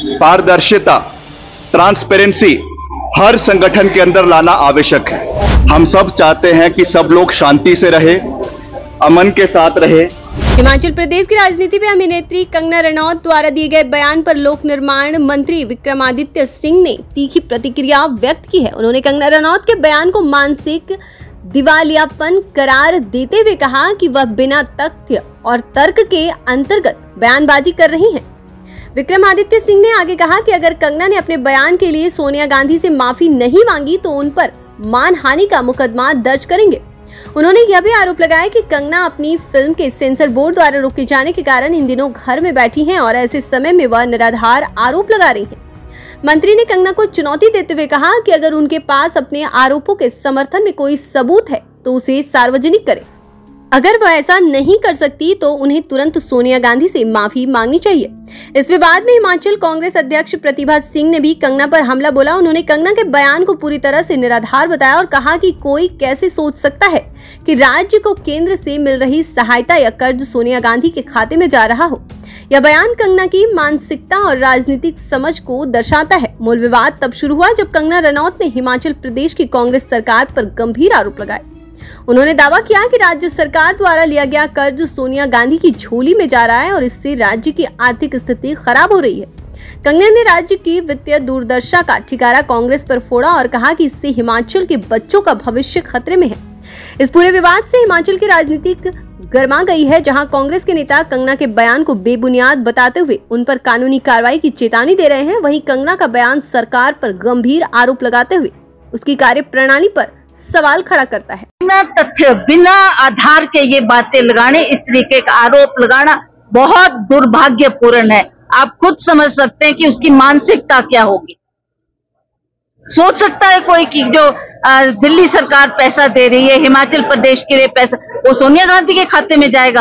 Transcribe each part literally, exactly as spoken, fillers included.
पारदर्शिता, ट्रांसपेरेंसी हर संगठन के अंदर लाना आवश्यक है। हम सब चाहते हैं कि सब लोग शांति से रहे, अमन के साथ रहे। हिमाचल प्रदेश की राजनीति में अभिनेत्री कंगना रनौत द्वारा दिए गए बयान पर लोक निर्माण मंत्री विक्रमादित्य सिंह ने तीखी प्रतिक्रिया व्यक्त की है। उन्होंने कंगना रनौत के बयान को मानसिक दिवालियापन करार देते हुए कहा कि वह बिना तथ्य और तर्क के अंतर्गत बयानबाजी कर रही हैं। विक्रमादित्य सिंह ने आगे कहा कि अगर कंगना ने अपने बयान के लिए सोनिया गांधी से माफी नहीं मांगी तो उन पर मानहानि का मुकदमा दर्ज करेंगे। उन्होंने यह भी आरोप लगाया कि कंगना अपनी फिल्म के सेंसर बोर्ड द्वारा रोके जाने के कारण इन दिनों घर में बैठी हैं और ऐसे समय में वह निराधार आरोप लगा रही हैं। मंत्री ने कंगना को चुनौती देते हुए कहा कि अगर उनके पास अपने आरोपों के समर्थन में कोई सबूत है तो उसे सार्वजनिक करे। अगर वह ऐसा नहीं कर सकती तो उन्हें तुरंत सोनिया गांधी से माफी मांगनी चाहिए। इस विवाद में हिमाचल कांग्रेस अध्यक्ष प्रतिभा सिंह ने भी कंगना पर हमला बोला। उन्होंने कंगना के बयान को पूरी तरह से निराधार बताया और कहा कि कोई कैसे सोच सकता है कि राज्य को केंद्र से मिल रही सहायता या कर्ज सोनिया गांधी के खाते में जा रहा हो। यह बयान कंगना की मानसिकता और राजनीतिक समझ को दर्शाता है। मूल विवाद तब शुरू हुआ जब कंगना रनौत ने हिमाचल प्रदेश की कांग्रेस सरकार पर गंभीर आरोप लगाए। उन्होंने दावा किया कि राज्य सरकार द्वारा लिया गया कर्ज सोनिया गांधी की झोली में जा रहा है और इससे राज्य की आर्थिक स्थिति खराब हो रही है। कंगना ने राज्य की वित्तीय दुर्दशा का ठिकाना कांग्रेस पर फोड़ा और कहा कि इससे हिमाचल के बच्चों का भविष्य खतरे में है। इस पूरे विवाद से हिमाचल की राजनीति गर्मा गई है, जहां कांग्रेस के नेता कंगना के बयान को बेबुनियाद बताते हुए उन पर कानूनी कार्रवाई की चेतावनी दे रहे हैं। वहीं कंगना का बयान सरकार पर गंभीर आरोप लगाते हुए उसकी कार्यप्रणाली पर सवाल खड़ा करता है। बिना तथ्य, बिना आधार के ये बातें लगाने, इस तरीके का आरोप लगाना बहुत दुर्भाग्यपूर्ण है। आप खुद समझ सकते हैं कि उसकी मानसिकता क्या होगी। सोच सकता है कोई कि जो आ, दिल्ली सरकार पैसा दे रही है हिमाचल प्रदेश के लिए, पैसा वो सोनिया गांधी के खाते में जाएगा?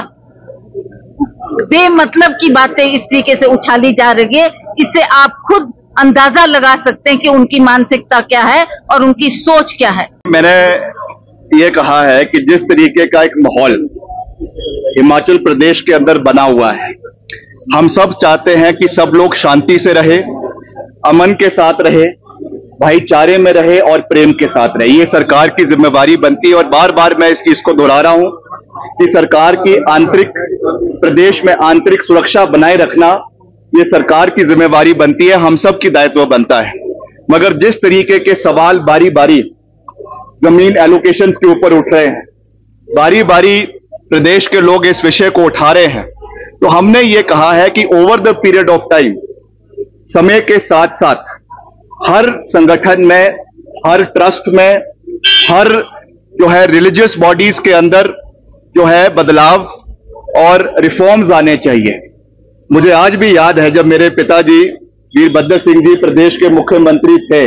बेमतलब की बातें इस तरीके से उछाली जा रही है। इससे आप खुद अंदाजा लगा सकते हैं कि उनकी मानसिकता क्या है और उनकी सोच क्या है। मैंने ये कहा है कि जिस तरीके का एक माहौल हिमाचल प्रदेश के अंदर बना हुआ है, हम सब चाहते हैं कि सब लोग शांति से रहे, अमन के साथ रहे, भाईचारे में रहे और प्रेम के साथ रहे। ये सरकार की जिम्मेवारी बनती है और बार बार मैं इस चीज को दोहरा रहा हूं कि सरकार की आंतरिक, प्रदेश में आंतरिक सुरक्षा बनाए रखना ये सरकार की जिम्मेवारी बनती है, हम सब की दायित्व बनता है। मगर जिस तरीके के सवाल बारी बारी जमीन एलोकेशन के ऊपर उठ रहे हैं, बारी बारी प्रदेश के लोग इस विषय को उठा रहे हैं, तो हमने ये कहा है कि over the period of time, समय के साथ साथ हर संगठन में, हर ट्रस्ट में, हर जो है रिलीजियस बॉडीज के अंदर जो है बदलाव और रिफॉर्म्स आने चाहिए। मुझे आज भी याद है जब मेरे पिताजी वीरभद्र सिंह जी प्रदेश के मुख्यमंत्री थे,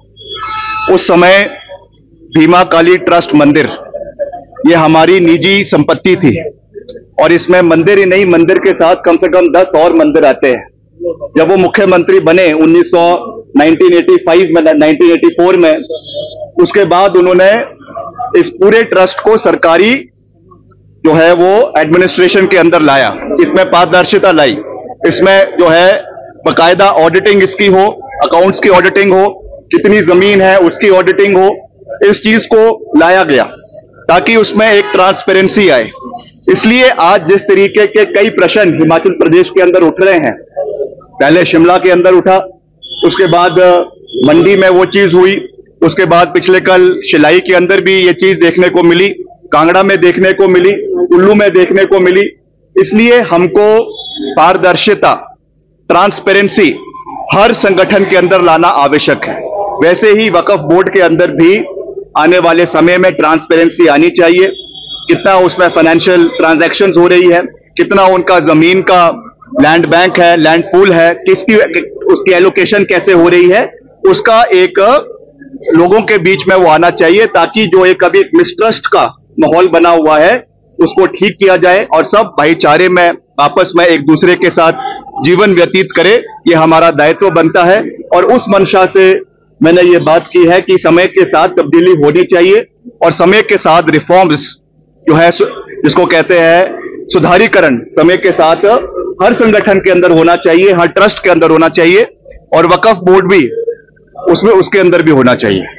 उस समय भीमा काली ट्रस्ट मंदिर ये हमारी निजी संपत्ति थी और इसमें मंदिर ही नहीं, मंदिर के साथ कम से कम दस और मंदिर आते हैं। जब वो मुख्यमंत्री बने उन्नीस सौ नाइनटीन एटी फाइव में, नाइनटीन एटी फोर में, उसके बाद उन्होंने इस पूरे ट्रस्ट को सरकारी जो है वो एडमिनिस्ट्रेशन के अंदर लाया, इसमें पारदर्शिता लाई, इसमें जो है बकायदा ऑडिटिंग इसकी हो, अकाउंट्स की ऑडिटिंग हो, कितनी जमीन है उसकी ऑडिटिंग हो, इस चीज को लाया गया ताकि उसमें एक ट्रांसपेरेंसी आए। इसलिए आज जिस तरीके के कई प्रश्न हिमाचल प्रदेश के अंदर उठ रहे हैं, पहले शिमला के अंदर उठा, उसके बाद मंडी में वो चीज हुई, उसके बाद पिछले कल शिलाई के अंदर भी ये चीज देखने को मिली, कांगड़ा में देखने को मिली, कुल्लू में देखने को मिली। इसलिए हमको पारदर्शिता, ट्रांसपेरेंसी हर संगठन के अंदर लाना आवश्यक है। वैसे ही वक्फ बोर्ड के अंदर भी आने वाले समय में ट्रांसपेरेंसी आनी चाहिए। कितना उसमें फाइनेंशियल ट्रांजैक्शंस हो रही है, कितना उनका जमीन का लैंड बैंक है, लैंड पूल है, किसकी उसकी एलोकेशन कैसे हो रही है, उसका एक लोगों के बीच में वो आना चाहिए ताकि जो एक अभी मिसट्रस्ट का माहौल बना हुआ है उसको ठीक किया जाए और सब भाईचारे में आपस में एक दूसरे के साथ जीवन व्यतीत करे। ये हमारा दायित्व बनता है और उस मंशा से मैंने ये बात की है कि समय के साथ तब्दीली होनी चाहिए और समय के साथ रिफॉर्म्स जो है जिसको कहते हैं सुधारीकरण, समय के साथ हर संगठन के अंदर होना चाहिए, हर ट्रस्ट के अंदर होना चाहिए। और वक्फ बोर्ड भी उसमें उसके अंदर भी होना चाहिए।